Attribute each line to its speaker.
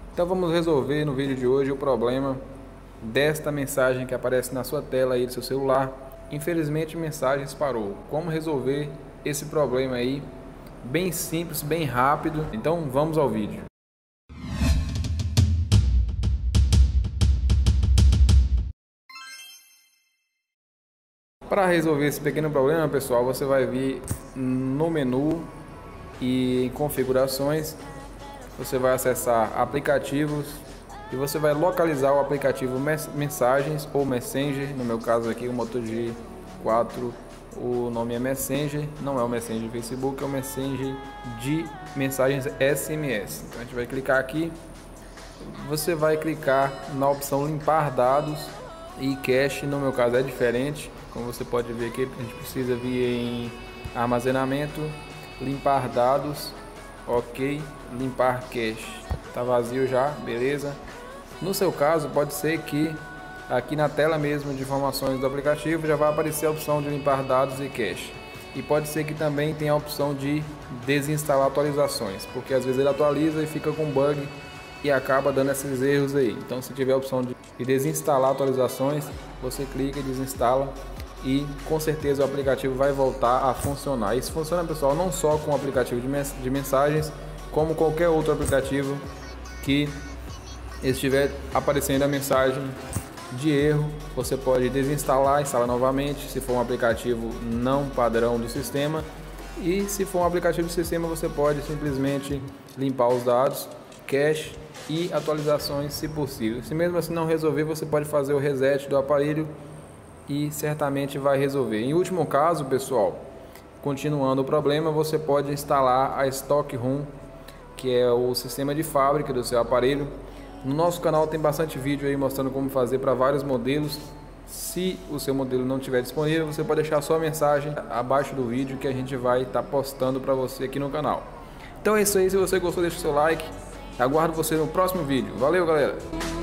Speaker 1: Então vamos resolver no vídeo de hoje o problema desta mensagem que aparece na sua tela aí do seu celular. Infelizmente a mensagem disparou. Como resolver esse problema aí? Bem simples, bem rápido. Então vamos ao vídeo. Para resolver esse pequeno problema, pessoal, você vai vir no menu e em configurações, você vai acessar aplicativos e você vai localizar o aplicativo Mensagens ou Messenger. No meu caso aqui, o Moto G4, o nome é Messenger, não é o Messenger Facebook, é o Messenger de mensagens SMS. Então a gente vai clicar aqui, você vai clicar na opção limpar dados e cache. No meu caso é diferente, como você pode ver aqui, a gente precisa vir em armazenamento, limpar dados, ok, limpar cache. Tá vazio já, beleza. No seu caso pode ser que aqui na tela mesmo de informações do aplicativo já vai aparecer a opção de limpar dados e cache, e pode ser que também tenha a opção de desinstalar atualizações, porque às vezes ele atualiza e fica com bug e acaba dando esses erros aí. Então se tiver a opção de desinstalar atualizações, você clica e desinstala e com certeza o aplicativo vai voltar a funcionar. Isso funciona, pessoal, não só com o aplicativo de mensagens, como qualquer outro aplicativo que estiver aparecendo a mensagem de erro. Você pode desinstalar, instalar novamente se for um aplicativo não padrão do sistema, e se for um aplicativo do sistema você pode simplesmente limpar os dados, cache e atualizações se possível. Se mesmo assim não resolver, você pode fazer o reset do aparelho e certamente vai resolver. Em último caso, pessoal, continuando o problema, você pode instalar a Stock Room, que é o sistema de fábrica do seu aparelho. No nosso canal tem bastante vídeo aí mostrando como fazer para vários modelos. Se o seu modelo não estiver disponível, você pode deixar sua mensagem abaixo do vídeo que a gente vai estar postando para você aqui no canal. Então é isso aí, se você gostou, deixa o seu like. Aguardo você no próximo vídeo. Valeu, galera!